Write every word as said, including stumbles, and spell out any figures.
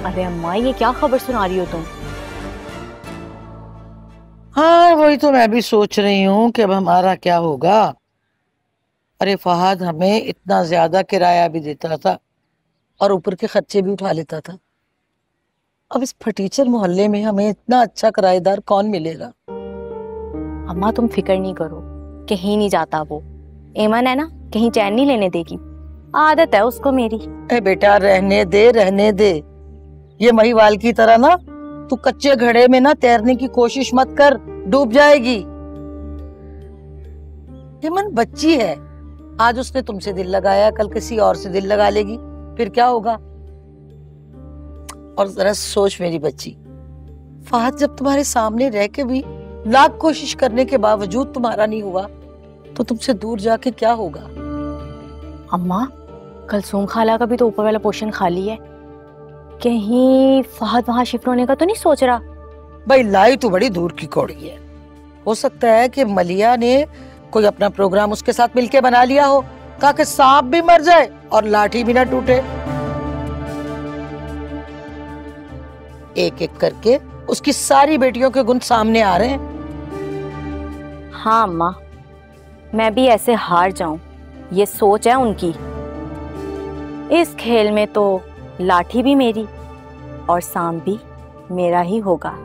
अरे अम्मा, ये क्या खबर सुना रही हो तुम? हाँ, वही तो मैं भी सोच रही हूँ कि अब हमारा क्या होगा। अरे फहद हमें इतना ज्यादा किराया भी देता था और ऊपर के खर्चे भी उठा लेता था। अब इस फटीचर मोहल्ले में हमें इतना अच्छा किराएदार कौन मिलेगा। अम्मा तुम फिक्र नहीं करो, कहीं नहीं जाता वो। एमन है ना, कहीं चैन नहीं लेने देगी। आदत है उसको मेरी। ए बेटा, रहने दे रहने दे। ये महिवाल की तरह ना तू कच्चे घड़े में ना तैरने की कोशिश मत कर, डूब जाएगी। हेमन बच्ची है, आज उसने तुमसे दिल लगाया, कल किसी और से दिल लगा लेगी, फिर क्या होगा। और जरा सोच मेरी बच्ची, फहद जब तुम्हारे सामने रह के भी लाख कोशिश करने के बावजूद तुम्हारा नहीं हुआ तो तुमसे दूर जाके क्या होगा। अम्मा, कलसूम खाला का भी तो ऊपर वाला पोर्शन खाली है। कहीं फहद वहां शिफ्ट होने का तो नहीं सोच रहा? भाई लाई तू बड़ी दूर की कौड़ी है। हो सकता है कि मलिया ने कोई अपना प्रोग्राम उसके साथ मिलके बना लिया हो, कहा कि सांप भी मर जाए और लाठी भी ना टूटे। एक एक करके उसकी सारी बेटियों के गुण सामने आ रहे हैं। हाँ अम्मा, मैं भी ऐसे हार जाऊं, ये सोच है उनकी। इस खेल में तो लाठी भी मेरी और सांप भी मेरा ही होगा।